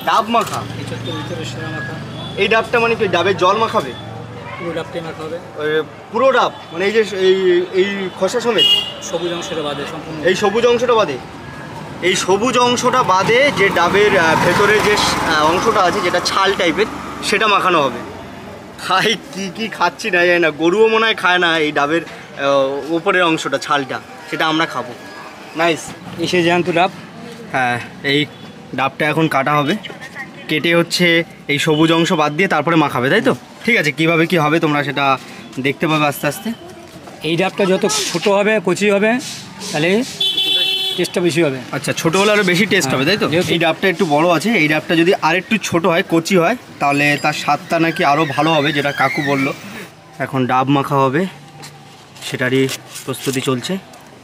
ডাব মাখা, ভিতরে সেরা মাখা। এই ডাবটা মানে কি ডাবের জল মাখাবে? পুরো ডাবটাই মাখা হবে। পুরো ডাব মানে এই যে এই খোসা সমেত সবুজ অংশটা বাদে সম্পূর্ণ। এই সবুজ অংশটা বাদে, এই সবুজ অংশটা বাদে যে ডাবের ভেতরে যে অংশটা আছে যেটা ছাল টাইপের সেটা মাখানো হবে। খাই কি খাচ্ছি না জানি না, গরুও মনে হয় খায় না এই ডাবের ওপরের অংশটা ছালটা, সেটা আমরা খাবো। নাইস। এসে জ্যান্ত ডাব। হ্যাঁ, এই ডাবটা এখন কাটা হবে, কেটে হচ্ছে এই সবুজ অংশ বাদ দিয়ে তারপরে মাখাবে, তাই তো? ঠিক আছে, কিভাবে কি হবে তোমরা সেটা দেখতে পাবে আস্তে আস্তে। এই ডাবটা যত ছোট হবে, কচি হবে, তাহলে টেস্টটা বেশি হবে। আচ্ছা, ছোটো হলে আরও বেশি টেস্ট হবে, তাই তো? এই ডাবটা একটু বড় আছে, এই ডাবটা যদি আরেকটু ছোট হয়, কচি হয়, তাহলে তার স্বাদটা নাকি আরও ভালো হবে, যেটা কাকু বলল। এখন ডাব মাখা হবে, সেটারই প্রস্তুতি চলছে।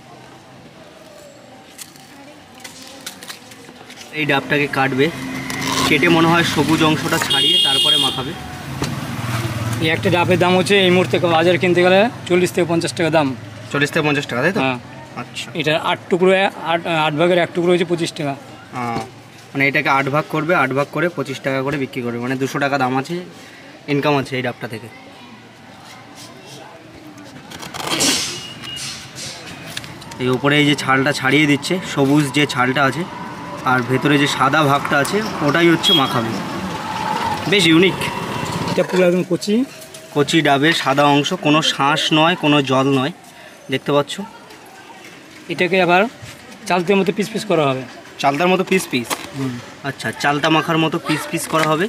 এই ডাবটাকে কাটবে, কেটে মনে হয় সবুজ অংশটা ছাড়িয়ে তারপরে মাখাবে। এই একটা ডাবের দাম হচ্ছে এই মুহূর্তে বাজারে কিনতে গেলে 40 থেকে 50 টাকা দাম। 40 থেকে 50 টাকা, তাই তো? হ্যাঁ। আচ্ছা, এটা 8 টুকরো, 8 ভাগের 1 টুকরো হচ্ছে 25 টাকা। মানে এটাকে 8 ভাগ করবে, 8 ভাগ করে 25 টাকা করে বিক্রি করবে, মানে 200 টাকা দাম আছে, ইনকাম আছে এই ডাবটা থেকে। এই উপরে এই যে ছালটা ছাড়িয়ে দিচ্ছে, সবুজ যে ছালটা আছে আর ভেতরে যে সাদা ভাগটা আছে ওটাই হচ্ছে মাখাবে। বেশ ইউনিক। এটা পুরো একদম কচি কচি ডাবের সাদা অংশ, কোনো শাঁস নয়, কোনো জল নয়, দেখতে পাচ্ছ। এটাকে আবার চালতের মতো পিস পিস করা হবে। চালতার মতো পিস পিস? আচ্ছা, চালতা মাখার মতো পিস পিস করা হবে।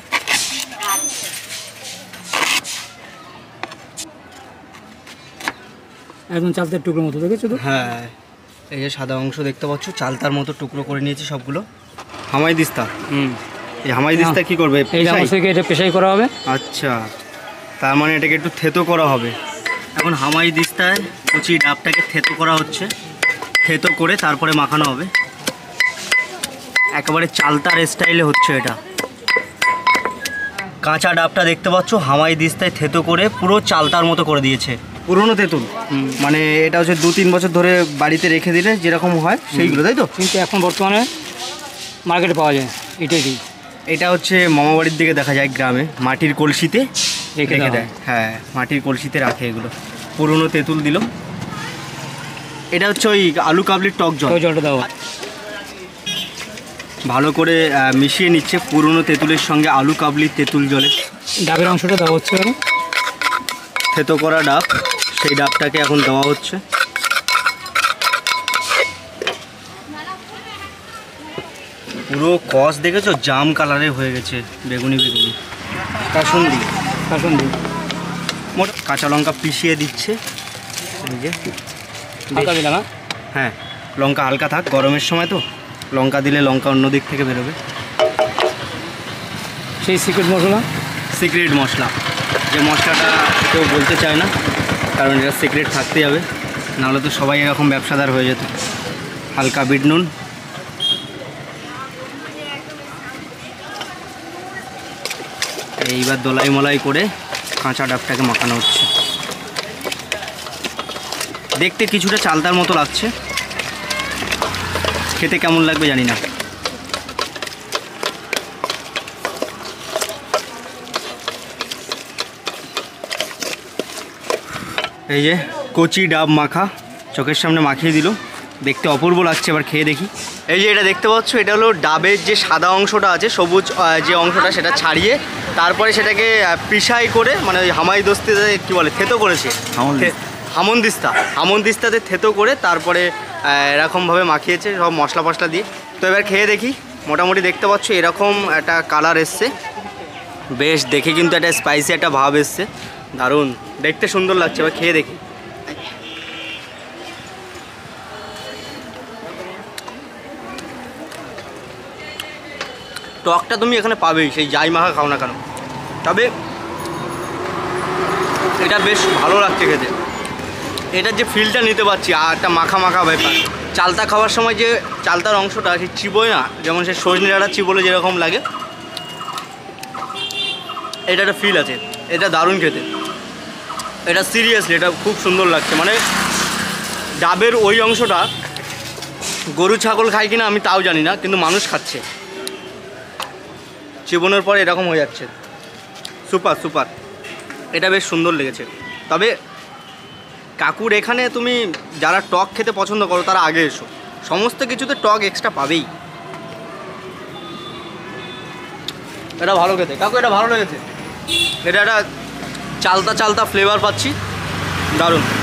একদম চালতের টুকরোর মতো, দেখেছো তো? হ্যাঁ, এই যে সাদা অংশ দেখতে পাচ্ছ, চালতার মতো টুকরো করে নিয়েছি সবগুলো। হামাইদিস্তা। এই হামাইদিস্তা কি করবে? এই চামচ থেকে এটা পেশাই করা হবে। আচ্ছা, তার মানে এটাকে একটু থেতো করা হবে। এখন হামাইদিস্তায় কচি ডাবটাকে থেতো করা হচ্ছে, থেতো করে তারপরে মাখানো হবে। একেবারে চালতার স্টাইলে হচ্ছে এটা। কাঁচা ডাবটা দেখতে পাচ্ছ হামাইদিস্তায় থেতো করে পুরো চালতার মতো করে দিয়েছে। পুরনো তেঁতুল, মানে এটা হচ্ছে 2-3 বছর ধরে বাড়িতে রেখে দিলে যেরকম হয় সেইগুলো, তাই তো? কিন্তু এখন বর্তমানে মার্কেটে পাওয়া যায় এটাই। এটা হচ্ছে মামাবাড়ির দিকে দেখা যায়, গ্রামে মাটির কলসিতে রেখে দেয়। হ্যাঁ, মাটির কলসিতে রাখে এগুলো। পুরনো তেঁতুল দিল। এটা হচ্ছে ওই আলু কাবলির টক জল, জলটা দেওয়া ভালো করে মিশিয়ে নিচ্ছে পুরনো তেঁতুলের সঙ্গে আলু কাবলির তেঁতুল জলে। ডাবের অংশটা দেওয়া হচ্ছে, থেতো করা ডাব, সেই ডাবটাকে এখন দেওয়া হচ্ছে। পুরো কস দেখেছো, জাম কালারে হয়ে গেছে, বেগুনি বেগুনি। কাসুন্দি মোট কাঁচা লঙ্কা পিষিয়ে দিচ্ছে। এই যে হালকা দিলাম। হ্যাঁ, লঙ্কা হালকা থাক, গরমের সময় তো লঙ্কা দিলে লঙ্কা অন্য দিক থেকে বেরোবে। সেই সিক্রেট মশলা, যে মশলাটা কেউ বলতে চায় না, কারণ এটা সিক্রেট থাকতেই হবে, নাহলে তো সবাই এরকম ব্যবসাদার হয়ে যেত। হালকা বিট নুন, এইবার দোলাই মলাই করে কাঁচা ডাবটাকে মাখানো হচ্ছে। দেখতে কিছুটা চালতার মতো লাগছে, খেতে কেমন লাগবে জানি না। এই যে কচি ডাব মাখা চোখের সামনে মাখিয়ে দিল, দেখতে অপূর্ব লাগছে। এবার খেয়ে দেখি। এই যে এটা দেখতে পাচ্ছ, এটা হলো ডাবের যে সাদা অংশটা আছে, সবুজ যে অংশটা, সেটা ছাড়িয়ে তারপরে সেটাকে পিষাই করে, মানে ওই হামাইদিস্তাতে কী বলে, থেতো করেছে। হামনদিস্তাতে থেতো করে তারপরে এরকমভাবে মাখিয়েছে সব মশলা ফসলা দিয়ে। তো এবার খেয়ে দেখি। মোটামুটি দেখতে পাচ্ছ এরকম একটা কালার এসছে, বেশ দেখে কিন্তু একটা স্পাইসি একটা ভাব এসছে, দারুণ দেখতে, সুন্দর লাগছে। এবার খেয়ে দেখি। টকটা তুমি এখানে পাবেই, সেই যাই মাখা খাও না কেন, তবে এটা বেশ ভালো লাগছে খেতে। এটার যে ফিলটা নিতে পারছি, আর একটা মাখা মাখা ব্যাপার। চালতা খাওয়ার সময় যে চালতার অংশটা সে চিবোয় না, যেমন সে সজনে ডাঁটা চিবোলে যেরকম লাগে, এটা একটা ফিল আছে। এটা দারুণ খেতে, এটা সিরিয়াসলি এটা খুব সুন্দর লাগছে। মানে ডাবের ওই অংশটা গরু ছাগল খায় কিনা আমি তাও জানি না, কিন্তু মানুষ খাচ্ছে। চিবোনোর পরে এরকম হয়ে যাচ্ছে। সুপার সুপার, এটা বেশ সুন্দর লেগেছে। তবে কাকুর এখানে তুমি যারা টক খেতে পছন্দ করো তারা আগে এসো, সমস্ত কিছুতে টক এক্সট্রা পাবেই। এটা ভালো খেতে কাকু, এটা ভালো লেগেছে। এটা একটা চালতা চালতা ফ্লেভার পাচ্ছি, দারুণ।